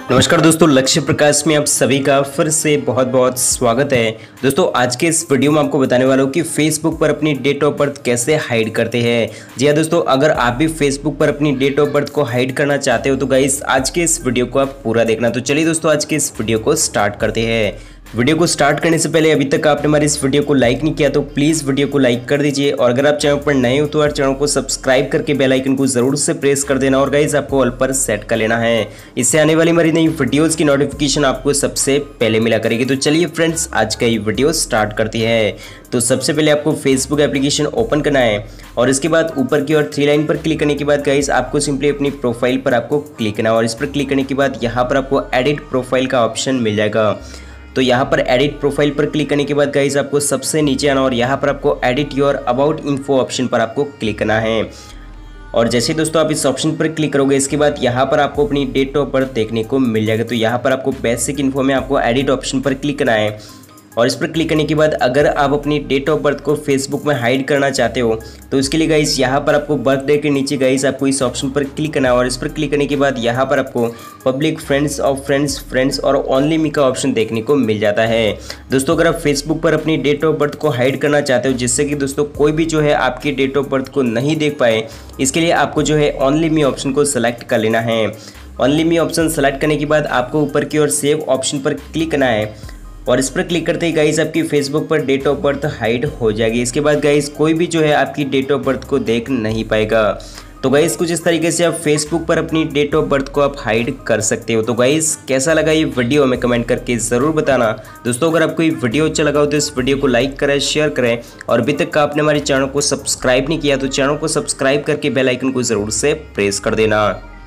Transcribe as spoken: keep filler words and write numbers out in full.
नमस्कार दोस्तों, लक्ष्य प्रकाश में आप सभी का फिर से बहुत बहुत स्वागत है। दोस्तों आज के इस वीडियो में आपको बताने वाला हूँ कि फेसबुक पर अपनी डेट ऑफ बर्थ कैसे हाइड करते हैं। जी हाँ दोस्तों, अगर आप भी फेसबुक पर अपनी डेट ऑफ बर्थ को हाइड करना चाहते हो तो गाइस आज के इस वीडियो को आप पूरा देखना। तो चलिए दोस्तों आज के इस वीडियो को स्टार्ट करते हैं। वीडियो को स्टार्ट करने से पहले अभी तक आपने हमारे इस वीडियो को लाइक नहीं किया तो प्लीज़ वीडियो को लाइक कर दीजिए, और अगर आप चैनल पर नए हो तो यार चैनल को सब्सक्राइब करके बेल आइकन को ज़रूर से प्रेस कर देना, और गाइस आपको ऑल पर सेट कर लेना है। इससे आने वाली हमारी नई वीडियोज़ की नोटिफिकेशन आपको सबसे पहले मिला करेगी। तो चलिए फ्रेंड्स आज का ये वीडियो स्टार्ट करती है। तो सबसे पहले आपको फेसबुक एप्लीकेशन ओपन करना है, और इसके बाद ऊपर की ओर थ्री लाइन पर क्लिक करने के बाद गाइस आपको सिंपली अपनी प्रोफाइल पर आपको क्लिक करना है, और इस पर क्लिक करने के बाद यहाँ पर आपको एडिट प्रोफाइल का ऑप्शन मिल जाएगा। तो यहाँ पर एडिट प्रोफाइल पर क्लिक करने के बाद गाइस आपको सबसे नीचे आना, और यहाँ पर आपको edit your about info option पर आपको क्लिक करना है। और जैसे दोस्तों आप इस ऑप्शन पर क्लिक करोगे इसके बाद यहाँ पर आपको अपनी डेट ऑफ बर्थ देखने को मिल जाएगा। तो यहाँ पर आपको बेसिक इन्फो में आपको एडिट ऑप्शन पर क्लिक करना है, और इस पर क्लिक करने के बाद अगर आप अपनी डेट ऑफ बर्थ को फेसबुक में हाइड करना चाहते हो तो इसके लिए गाइस यहाँ पर आपको बर्थडे के नीचे गाइस आपको इस ऑप्शन पर क्लिक करना है, और इस पर क्लिक करने के बाद यहाँ पर आपको public friends of friends friends और ओनली मी का ऑप्शन देखने को मिल जाता है। दोस्तों अगर आप फेसबुक पर अपनी डेट ऑफ बर्थ को हाइड करना चाहते हो जिससे कि दोस्तों कोई भी जो है आपकी डेट ऑफ बर्थ को नहीं देख पाए, इसके लिए आपको जो है ओनली मी ऑप्शन को सेलेक्ट कर लेना है। ओनली मी ऑप्शन सेलेक्ट करने के बाद आपको ऊपर की ओर सेव ऑप्शन पर क्लिक करना है, और इस पर क्लिक करते ही गाइस आपकी फेसबुक पर डेट ऑफ बर्थ हाइड हो जाएगी। इसके बाद गाइस कोई भी जो है आपकी डेट ऑफ बर्थ को देख नहीं पाएगा। तो गाइस कुछ इस तरीके से आप फेसबुक पर अपनी डेट ऑफ बर्थ को आप हाइड कर सकते हो। तो गाइस कैसा लगा ये वीडियो हमें कमेंट करके ज़रूर बताना। दोस्तों अगर आपको ये वीडियो अच्छा लगा हो तो इस वीडियो को लाइक करें, शेयर करें, और अभी तक आपने हमारे चैनल को सब्सक्राइब नहीं किया तो चैनल को सब्सक्राइब करके बेल आइकन को ज़रूर से प्रेस कर देना।